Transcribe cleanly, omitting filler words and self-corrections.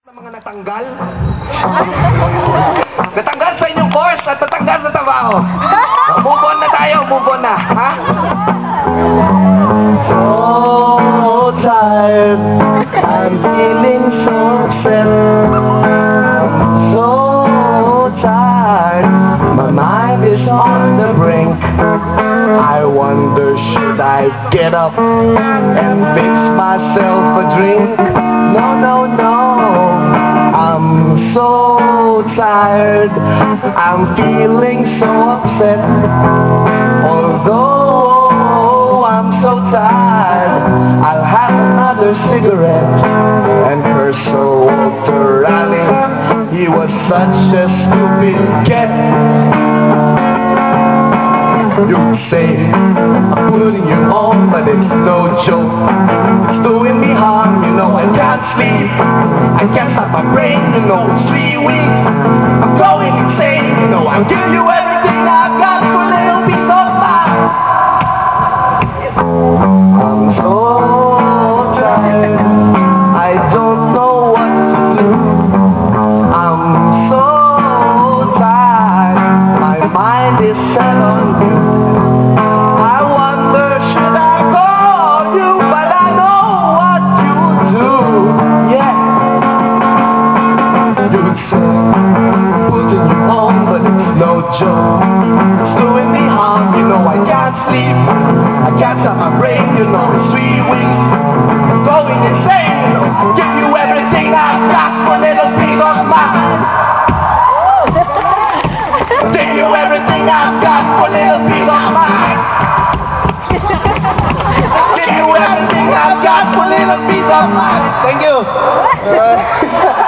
Mga natanggal? Natanggal sa inyong course at natanggal sa trabaho. Move on na tayo, move on na, ha? So tired, I'm feeling so upset. So tired, my mind is on the brink. I wonder, should I get up and fix myself a drink? No, no, no, I'm so tired, I'm feeling so upset. Although I'm so tired, I'll have another cigarette and curse Walter Raleigh. He was such a stupid cat. You say I'm putting you on, but it's no joke. It's doing me harm, you know. I can't sleep, I can't stop my brain, you know. It's 3 weeks, I'm going insane, you know. I'll give you everything I've got for a little piece of mine. I'm so tired, I don't know what to do. I'm so tired, my mind is set on you. I wonder, should I call you, but I know what you do. Yeah, you say putting you on, but it's no joke. It's doing me harm, you know. I can't sleep, I can't stop my brain, you know. It's 3 weeks, I'm going insane, you know. I'll give you everything I've got for a little piece of mine. Give you everything I've got for a little piece of mine. Give you everything I've got for a little piece of mine. Thank you.